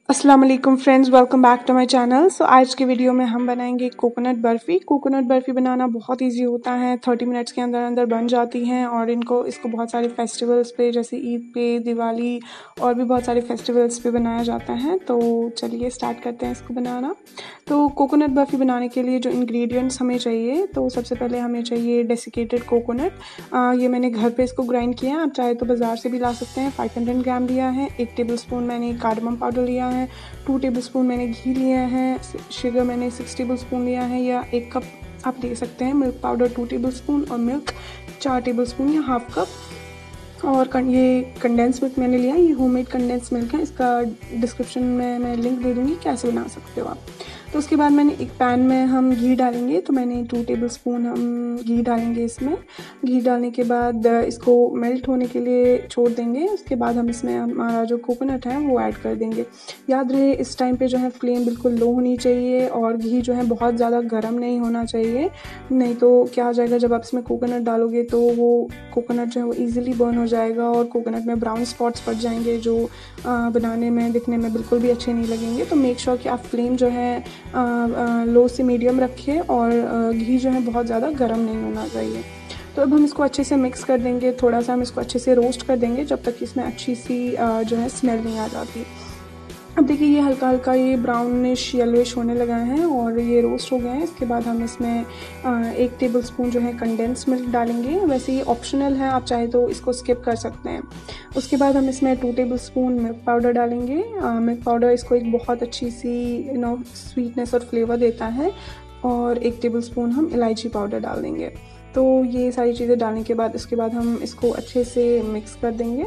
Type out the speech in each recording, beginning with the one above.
अस्सलाम वालेकुम friends, welcome back to my channel. So आज की वीडियो में हम बनाएंगे कोकोनट बर्फ़ी। कोकोनट बर्फ़ी बनाना बहुत इजी होता है, 30 मिनट्स के अंदर अंदर बन जाती हैं और इसको बहुत सारे फेस्टिवल्स पे जैसे ईद पे, दिवाली और भी बहुत सारे फेस्टिवल्स पे बनाया जाता है। तो चलिए स्टार्ट करते हैं इसको बनाना। तो कोकोनट बर्फ़ी बनाने के लिए जो इंग्रेडिएंट्स हमें चाहिए, तो सबसे पहले हमें चाहिए डेसिकेटेड कोकोनट। ये मैंने घर पे इसको ग्राइंड किया है, आप चाहे तो बाज़ार से भी ला सकते हैं। 500 ग्राम लिया है। 1 टेबल स्पून मैंने कार्डमम पाउडर लिया है। 2 टेबल स्पून मैंने घी लिया है। शुगर मैंने 6 टेबल स्पून लिया है या 1 कप आप ले सकते हैं। मिल्क पाउडर 2 टेबल स्पून और मिल्क 4 टेबल स्पून या हाफ कप। और ये कंडेंस मिल्क मैंने लिया है, ये होममेड कंडेंस मिल्क है। इसका डिस्क्रिप्शन में मैं लिंक दे दूँगी, कैसे बना सकते हो आप। तो उसके बाद मैंने एक पैन में हम घी डालेंगे, तो मैंने 2 टेबल स्पून हम घी डालेंगे इसमें। घी डालने के बाद इसको मेल्ट होने के लिए छोड़ देंगे। उसके बाद हम इसमें हमारा जो कोकोनट है वो ऐड कर देंगे। याद रहे इस टाइम पे जो है फ्लेम बिल्कुल लो होनी चाहिए और घी जो है बहुत ज़्यादा गर्म नहीं होना चाहिए, नहीं तो क्या हो जाएगा, जब आप इसमें कोकोनट डालोगे तो वो कोकोनट जो है वो ईजिली बर्न हो जाएगा और कोकोनट में ब्राउन स्पॉट्स पड़ जाएंगे जो बनाने में, दिखने में बिल्कुल भी अच्छे नहीं लगेंगे। तो मेक श्योर कि आप फ्लेम जो है लो से मीडियम रखें और घी जो है बहुत ज़्यादा गर्म नहीं होना चाहिए। तो अब हम इसको अच्छे से मिक्स कर देंगे, थोड़ा सा हम इसको अच्छे से रोस्ट कर देंगे जब तक इसमें अच्छी सी जो है स्मेल नहीं आ जाती। अब देखिए ये हल्का हल्का ये ब्राउनिश येलोइश होने लगा है और ये रोस्ट हो गए हैं। इसके बाद हम इसमें 1 टेबल स्पून जो है कंडेंस मिल्क डालेंगे। वैसे ये ऑप्शनल है, आप चाहे तो इसको स्किप कर सकते हैं। उसके बाद हम इसमें 2 टेबल स्पून मिल्क पाउडर डालेंगे। मिल्क पाउडर इसको एक बहुत अच्छी सी स्वीटनेस और फ्लेवर देता है। और 1 टेबल स्पून हम इलायची पाउडर डाल देंगे। तो ये सारी चीज़ें डालने के बाद इसके बाद हम इसको अच्छे से मिक्स कर देंगे।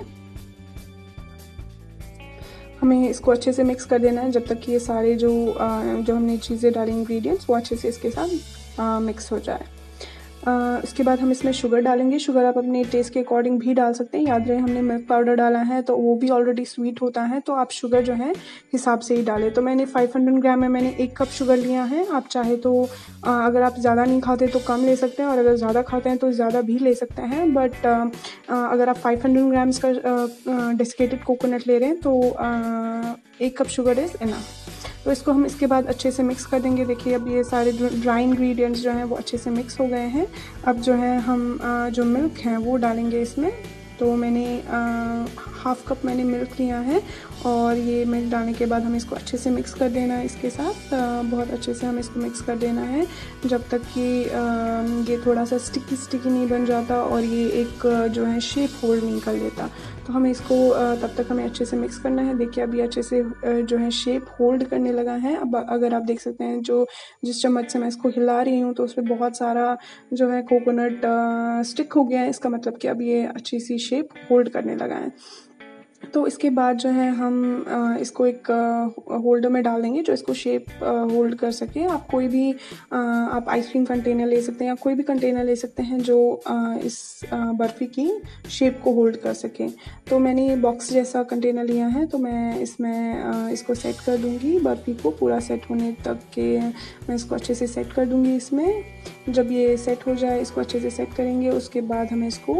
हमें इसको अच्छे से मिक्स कर देना है जब तक कि ये सारे जो हमने चीज़ें डाली इंग्रेडिएंट्स वो अच्छे से इसके साथ मिक्स हो जाए। इसके बाद हम इसमें शुगर डालेंगे। शुगर आप अपने टेस्ट के अकॉर्डिंग भी डाल सकते हैं। याद रहे हमने मिल्क पाउडर डाला है तो वो भी ऑलरेडी स्वीट होता है, तो आप शुगर जो है हिसाब से ही डालें। तो मैंने 500 ग्राम में मैंने 1 कप शुगर लिया है। आप चाहे तो अगर आप ज़्यादा नहीं खाते तो कम ले सकते हैं और अगर ज़्यादा खाते हैं तो ज़्यादा भी ले सकते हैं। बट अगर आप 500 ग्राम्स का डेसिकेटेड कोकोनट ले रहे हैं तो 1 कप शुगर इज़ इनफ। तो इसको हम इसके बाद अच्छे से मिक्स कर देंगे। देखिए अब ये सारे ड्राई इंग्रेडिएंट्स जो हैं वो अच्छे से मिक्स हो गए हैं। अब जो है हम जो मिल्क है वो डालेंगे इसमें। तो मैंने हाफ कप मैंने मिल्क लिया है और ये मिल्क डालने के बाद हमें इसको अच्छे से मिक्स कर देना है इसके साथ। बहुत अच्छे से हमें इसको मिक्स कर देना है जब तक कि ये थोड़ा सा स्टिकी नहीं बन जाता और ये एक जो है शेप होल्ड नहीं कर लेता। तो हमें इसको तब तक हमें अच्छे से मिक्स करना है। देखिए अभी अच्छे से जो है शेप होल्ड करने लगा है। अब अगर आप देख सकते हैं जिस चम्मच से मैं इसको हिला रही हूँ तो उस पर बहुत सारा जो है कोकोनट स्टिक हो गया है। इसका मतलब कि अब ये अच्छी सी शेप होल्ड करने लगा है। तो इसके बाद जो है हम इसको एक होल्डर में डाल देंगे जो इसको शेप होल्ड कर सके। आप कोई भी आप आइसक्रीम कंटेनर ले सकते हैं या कोई भी कंटेनर ले सकते हैं जो इस बर्फ़ी की शेप को होल्ड कर सके। तो मैंने ये बॉक्स जैसा कंटेनर लिया है, तो मैं इसमें इसको सेट कर दूँगी। बर्फ़ी को पूरा सेट होने तक के मैं इसको अच्छे से सेट कर दूँगी इसमें। जब ये सेट हो जाए इसको अच्छे से सेट करेंगे। उसके बाद हमें इसको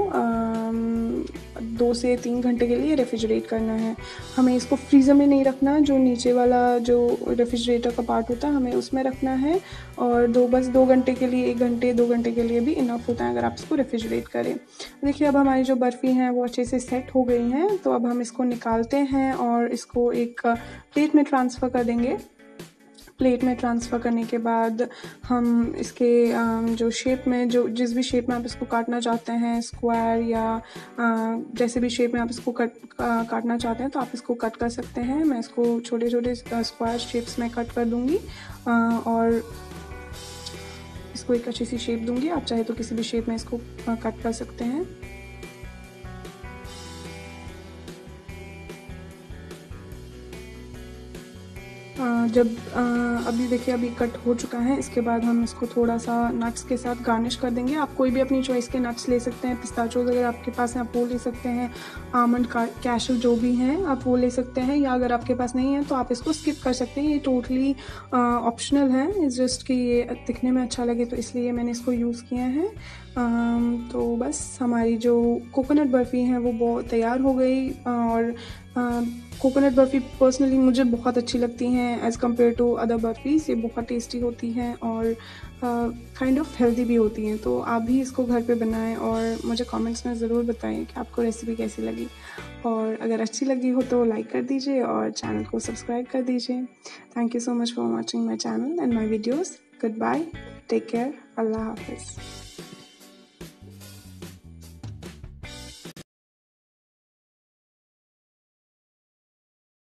2 से 3 घंटे के लिए रेफ्रिजरेट करना है। हमें इसको फ्रीज़र में नहीं रखना, जो नीचे वाला जो रेफ्रिजरेटर का पार्ट होता है हमें उसमें रखना है। और बस 2 घंटे के लिए, 1 घंटे 2 घंटे के लिए भी इनफ होता है अगर आप इसको रेफ्रिजरेट करें। देखिए अब हमारी जो बर्फ़ी हैं वो अच्छे से सेट हो गई हैं। तो अब हम इसको निकालते हैं और इसको एक प्लेट में ट्रांसफ़र कर देंगे। प्लेट में ट्रांसफ़र करने के बाद हम इसके जो शेप में जिस भी शेप में आप इसको काटना चाहते हैं, स्क्वायर या जैसे भी शेप में आप इसको काटना चाहते हैं तो आप इसको कट कर सकते हैं। मैं इसको छोटे छोटे स्क्वायर शेप्स में कट कर दूँगी और इसको एक अच्छी सी शेप दूँगी। आप चाहे तो किसी भी शेप में इसको कट कर सकते हैं। जब अभी देखिए अभी कट हो चुका है, इसके बाद हम इसको थोड़ा सा नट्स के साथ गार्निश कर देंगे। आप कोई भी अपनी चॉइस के नट्स ले सकते हैं। पिस्ताचोज़ अगर आपके पास हैं आप वो ले सकते हैं। आमंड कैशू जो भी हैं आप वो ले सकते हैं, या अगर आपके पास नहीं है तो आप इसको स्किप कर सकते हैं। ये टोटली ऑप्शनल है, इस जस्ट कि ये दिखने में अच्छा लगे तो इसलिए मैंने इसको यूज़ किया है। तो बस हमारी जो कोकोनट बर्फ़ी है वो बहुत तैयार हो गई और कोकोनट बर्फ़ी पर्सनली मुझे बहुत अच्छी लगती हैं as compare to other barfis. ये बहुत टेस्टी होती हैं और काइंड ऑफ हेल्दी भी होती हैं। तो आप भी इसको घर पे बनाएं और मुझे कमेंट्स में ज़रूर बताएं कि आपको रेसिपी कैसी लगी। और अगर अच्छी लगी हो तो लाइक कर दीजिए और चैनल को सब्सक्राइब कर दीजिए। Thank you so much for watching my channel and my videos. Good bye, take care, अल्लाह हाफिज़।